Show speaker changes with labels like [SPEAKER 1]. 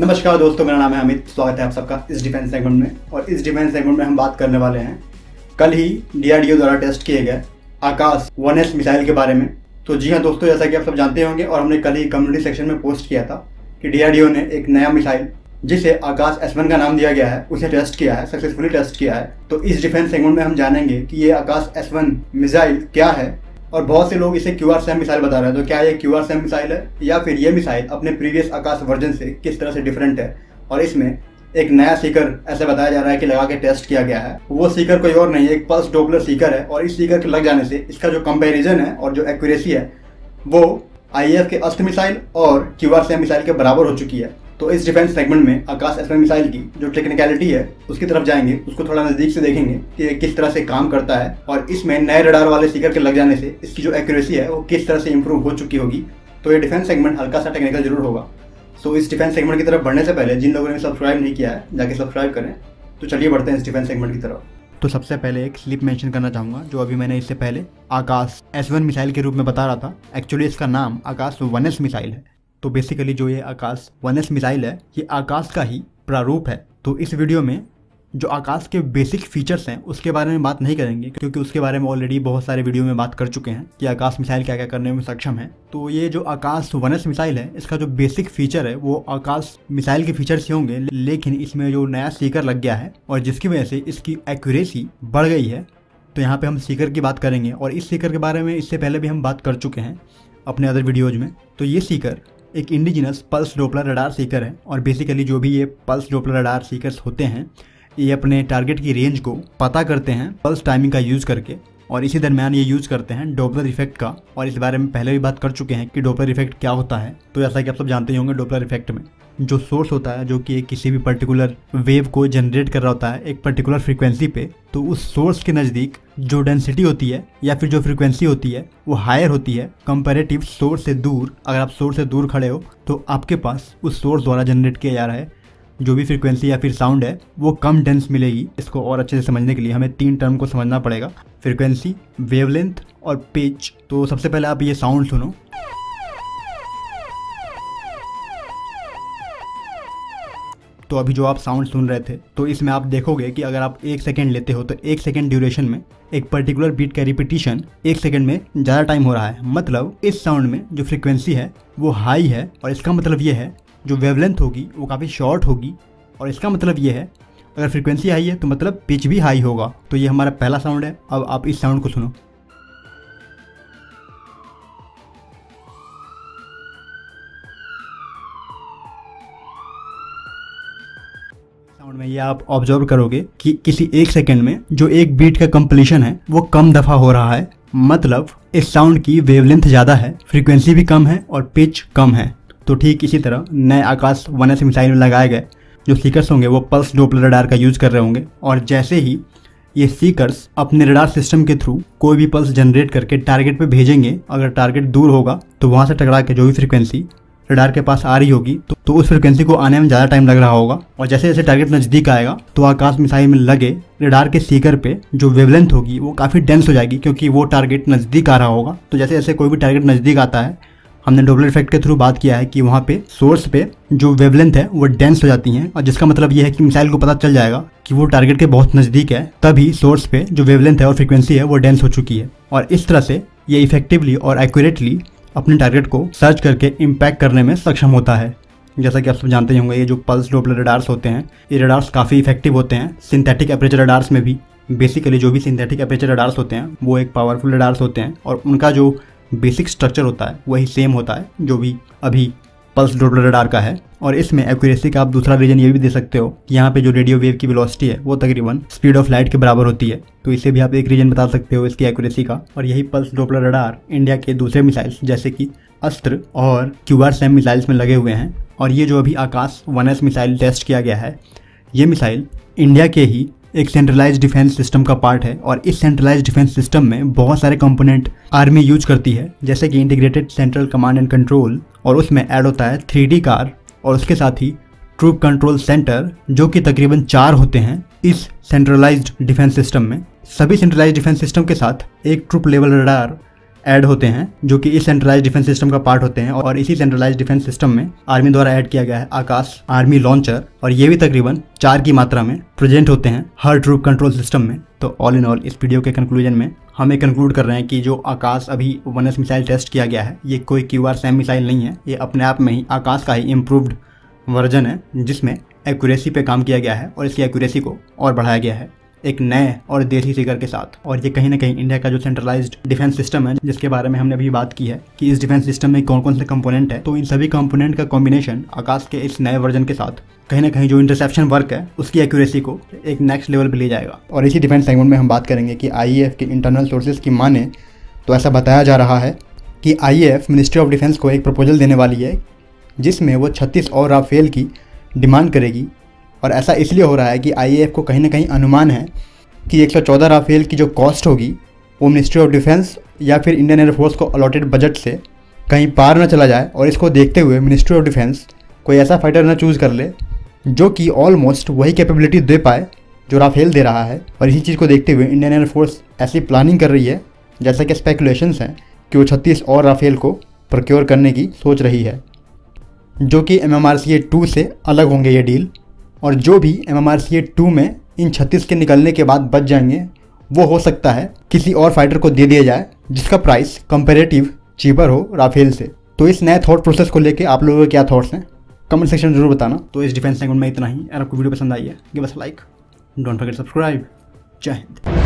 [SPEAKER 1] नमस्कार दोस्तों, मेरा नाम है अमित। स्वागत है आप सबका इस डिफेंस सेगमेंट में। और इस डिफेंस सेगमेंट में हम बात करने वाले हैं कल ही DRDO द्वारा टेस्ट किए गए आकाश-IS मिसाइल के बारे में। तो जी हाँ दोस्तों, जैसा कि आप सब जानते होंगे और हमने कल ही कम्युनिटी सेक्शन में पोस्ट किया था कि DRDO ने एक नया मिसाइल जिसे आकाश-S1 का नाम दिया गया है उसे टेस्ट किया है, सक्सेसफुली टेस्ट किया है। तो इस डिफेंस सेगमेंट में हम जानेंगे कि ये आकाश-S1 मिसाइल क्या है। और बहुत से लोग इसे QR-SAM मिसाइल बता रहे हैं, तो क्या ये QR-SAM मिसाइल है या फिर ये मिसाइल अपने प्रीवियस आकाश वर्जन से किस तरह से डिफरेंट है। और इसमें एक नया सीकर ऐसा बताया जा रहा है कि लगा के टेस्ट किया गया है। वो सीकर कोई और नहीं, एक पल्स डोपलर सीकर है। और इस सीकर के लग जाने से इसका जो कंपैरिजन है और जो एक्यूरेसी है वो IAF के अस्त्र मिसाइल और QR-SAM मिसाइल के बराबर हो चुकी है। तो इस डिफेंस सेगमेंट में आकाश-S1 मिसाइल की जो टेक्निकलिटी है उसकी तरफ जाएंगे, उसको थोड़ा नज़दीक से देखेंगे कि ये किस तरह से काम करता है और इसमें नए रडार वाले सीकर के लग जाने से इसकी जो एक्यूरेसी है वो किस तरह से इंप्रूव हो चुकी होगी। तो ये डिफेंस सेगमेंट हल्का सा टेक्निकल जरूर होगा। सो इस डिफेंस सेगमेंट की तरफ बढ़ने से पहले जिन लोगों ने सब्सक्राइब नहीं किया है जाके सब्सक्राइब करें। तो चलिए बढ़ते हैं इस डिफेंस सेगमेंट की तरफ। तो सबसे पहले एक स्लिप मेंशन करना चाहूँगा जो अभी मैंने इससे पहले आकाश-S1 मिसाइल के रूप में बता रहा था। एक्चुअली इसका नाम आकाश-1S मिसाइल है। तो बेसिकली जो ये आकाश-1S मिसाइल है ये आकाश का ही प्रारूप है। तो इस वीडियो में जो आकाश के बेसिक फीचर्स हैं उसके बारे में बात नहीं करेंगे, क्योंकि उसके बारे में ऑलरेडी बहुत सारे वीडियो में बात कर चुके हैं कि आकाश मिसाइल क्या क्या करने में सक्षम है। तो ये जो आकाश-1S मिसाइल है इसका जो बेसिक फीचर है वो आकाश मिसाइल के फीचर्स ही होंगे, लेकिन इसमें जो नया सीकर लग गया है और जिसकी वजह से इसकी एक्यूरेसी बढ़ गई है। तो यहाँ पे हम सीकर की बात करेंगे और इस सीकर के बारे में इससे पहले भी हम बात कर चुके हैं अपने अदर वीडियोज में। तो ये सीकर एक indigenous pulse Doppler radar seeker है और बेसिकली जो भी ये पल्स डोपलर रडार सीकर्स होते हैं ये अपने टारगेट की रेंज को पता करते हैं पल्स टाइमिंग का यूज़ करके, और इसी दरमियान ये यूज़ करते हैं डोपलर इफेक्ट का। और इस बारे में पहले भी बात कर चुके हैं कि डोपलर इफेक्ट क्या होता है। तो जैसा कि आप सब जानते ही होंगे, डोपलर इफेक्ट में जो सोर्स होता है जो कि किसी भी पर्टिकुलर वेव को जनरेट कर रहा होता है एक पर्टिकुलर फ्रीक्वेंसी पे, तो उस सोर्स के नज़दीक जो डेंसिटी होती है या फिर जो फ्रीक्वेंसी होती है वो हायर होती है कंपैरेटिव सोर्स से दूर। अगर आप सोर्स से दूर खड़े हो तो आपके पास उस सोर्स द्वारा जनरेट किया जा रहा है जो भी फ्रीक्वेंसी या फिर साउंड है वो कम डेंस मिलेगी। इसको और अच्छे से समझने के लिए हमें 3 टर्म को समझना पड़ेगा, फ्रीक्वेंसी, वेवलेंथ और पिच। तो सबसे पहले आप ये साउंड सुनो। तो अभी जो आप साउंड सुन रहे थे तो इसमें आप देखोगे कि अगर आप 1 सेकेंड लेते हो तो 1 सेकेंड ड्यूरेशन में एक पर्टिकुलर बीट का रिपीटिशन 1 सेकेंड में ज़्यादा टाइम हो रहा है। मतलब इस साउंड में जो फ्रीक्वेंसी है वो हाई है और इसका मतलब ये है जो वेवलेंथ होगी वो काफ़ी शॉर्ट होगी। और इसका मतलब ये है अगर फ्रीक्वेंसी हाई है तो मतलब पिच भी हाई होगा। तो ये हमारा पहला साउंड है। अब आप इस साउंड को सुनो। साउंड में ये आप ऑब्जर्व करोगे कि किसी 1 सेकेंड में जो एक बीट का कंप्लीशन है वो कम दफ़ा हो रहा है। मतलब इस साउंड की वेवलेंथ ज़्यादा है, फ्रीक्वेंसी भी कम है और पिच कम है। तो ठीक इसी तरह नए आकाश-1S मिसाइल में लगाए गए जो सीकर्स होंगे वो पल्स डोपलर रडार का यूज़ कर रहे होंगे। और जैसे ही ये सीकर्स अपने रडार सिस्टम के थ्रू कोई भी पल्स जनरेट करके टारगेट पे भेजेंगे, अगर टारगेट दूर होगा तो वहाँ से टकरा के जो भी फ्रीक्वेंसी रडार के पास आ रही होगी तो उस फ्रीक्वेंसी को आने में ज़्यादा टाइम लग रहा होगा। और जैसे जैसे टारगेट नज़दीक आएगा तो आकाश मिसाइल में लगे रडार के सीकर पे जो वेवलेंथ होगी वो काफ़ी डेंस हो जाएगी, क्योंकि वो टारगेट नज़दीक आ रहा होगा। तो जैसे जैसे कोई भी टारगेट नज़दीक आता है, हमने डोपलर इफेक्ट के थ्रू बात किया है कि वहाँ पे सोर्स पे जो वेवलेंथ है वो डेंस हो जाती हैं, और जिसका मतलब ये है कि मिसाइल को पता चल जाएगा कि वो टारगेट के बहुत नज़दीक है, तभी सोर्स पे जो वेवलेंथ है और फ्रीक्वेंसी है वो डेंस हो चुकी है। और इस तरह से ये इफेक्टिवली और एक्यूरेटली अपने टारगेट को सर्च करके इम्पैक्ट करने में सक्षम होता है। जैसा कि आप सब जानते होंगे ये जो पल्स डोपलर रडार्स होते हैं ये रडार्स काफ़ी इफेक्टिव होते हैं सिंथेटिक एपरेचर रडार्स में भी। बेसिकली जो भी सिंथेटिक एपरेचर रडार्स होते हैं वो एक पावरफुल रडार्स होते हैं और उनका जो बेसिक स्ट्रक्चर होता है वही सेम होता है जो भी अभी पल्स डोपलर रडार का है। और इसमें एक्यूरेसी का आप दूसरा रीजन ये भी दे सकते हो कि यहाँ पे जो रेडियो वेव की वेलोसिटी है वो तकरीबन स्पीड ऑफ लाइट के बराबर होती है। तो इसे भी आप एक रीजन बता सकते हो इसकी एक्यूरेसी का। और यही पल्स डोपलर रडार इंडिया के दूसरे मिसाइल्स जैसे कि अस्त्र और QR-SAM मिसाइल्स में लगे हुए हैं। और ये जो अभी आकाश-1S मिसाइल टेस्ट किया गया है ये मिसाइल इंडिया के ही एक सेंट्रलाइज्ड डिफेंस सिस्टम का पार्ट है। और इस सेंट्रलाइज्ड डिफेंस सिस्टम में बहुत सारे कंपोनेंट आर्मी यूज करती है, जैसे कि integrated central command and control, और उसमें ऐड होता है 3D कार और उसके साथ ही ट्रूप कंट्रोल सेंटर, जो कि तकरीबन 4 होते हैं इस सेंट्रलाइज्ड डिफेंस सिस्टम में। सभी सेंट्रलाइज्ड डिफेंस सिस्टम के साथ एक ट्रूप लेवल रडार ऐड होते हैं जो कि इस सेंट्रलाइज डिफेंस सिस्टम का पार्ट होते हैं। और इसी सेंट्रलाइज डिफेंस सिस्टम में आर्मी द्वारा ऐड किया गया है आकाश आर्मी लॉन्चर, और ये भी तकरीबन 4 की मात्रा में प्रेजेंट होते हैं हर ट्रूप कंट्रोल सिस्टम में। तो ऑल इन ऑल इस वीडियो के कंक्लूजन में हम ये कंक्लूड कर रहे हैं कि जो आकाश अभी 1S मिसाइल टेस्ट किया गया है ये कोई QR सैम मिसाइल नहीं है, ये अपने आप में ही आकाश का ही इम्प्रूव्ड वर्जन है जिसमें एक्यूरेसी पे काम किया गया है और इसकी एक्यूरेसी को और बढ़ाया गया है एक नए और देसी फिगर के साथ। और ये कहीं ना कहीं इंडिया का जो सेंट्रलाइज्ड डिफेंस सिस्टम है जिसके बारे में हमने अभी बात की है कि इस डिफेंस सिस्टम में कौन कौन से कंपोनेंट है, तो इन सभी कंपोनेंट का कॉम्बिनेशन आकाश के इस नए वर्जन के साथ कहीं ना कहीं जो इंटरसेप्शन वर्क है उसकी एक्यूरेसी को एक नेक्स्ट लेवल पर ले जाएगा। और इसी डिफेंस सेगमेंट में हम बात करेंगे कि IAF के इंटरनल सोर्सेज की माने तो ऐसा बताया जा रहा है कि IAF मिनिस्ट्री ऑफ डिफेंस को एक प्रपोजल देने वाली है जिसमें वो 36 और राफेल की डिमांड करेगी। और ऐसा इसलिए हो रहा है कि IAF को कहीं ना कहीं अनुमान है कि 114 राफेल की जो कॉस्ट होगी वो मिनिस्ट्री ऑफ डिफेंस या फिर इंडियन एयरफोर्स को अलॉटेड बजट से कहीं पार न चला जाए। और इसको देखते हुए मिनिस्ट्री ऑफ डिफेंस कोई ऐसा फाइटर न चूज़ कर ले जो कि ऑलमोस्ट वही कैपेबिलिटी दे पाए जो राफेल दे रहा है। और इसी चीज़ को देखते हुए इंडियन एयरफोर्स ऐसी प्लानिंग कर रही है जैसा कि स्पेकुलेशंस हैं कि वो 36 और राफेल को प्रोक्योर करने की सोच रही है, जो कि MMRCA 2 से अलग होंगे ये डील। और जो भी MMRCA 2 में इन 36 के निकलने के बाद बच जाएंगे वो हो सकता है किसी और फाइटर को दे दिया जाए जिसका प्राइस कंपैरेटिव चीपर हो राफेल से। तो इस नए थॉट प्रोसेस को लेके आप लोगों के क्या थॉट्स हैं कमेंट सेक्शन में जरूर बताना। तो इस डिफेंस सेगमेंट में इतना ही। अगर आपको वीडियो पसंद आई है give us like, don't forget subscribe. जय हिंद।